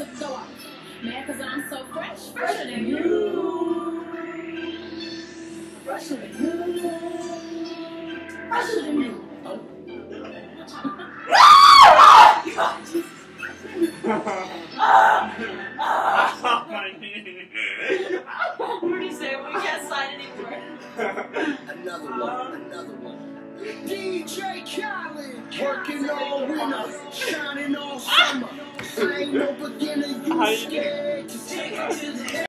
to go off. Man, cause I'm so fresh, fresher than you. Fresher than you. Fresher than you. What do you say? We can't sign anymore. Another one. DJ Khaled, working all winter, shining all summer. I ain't no beginner, you scared to take it to the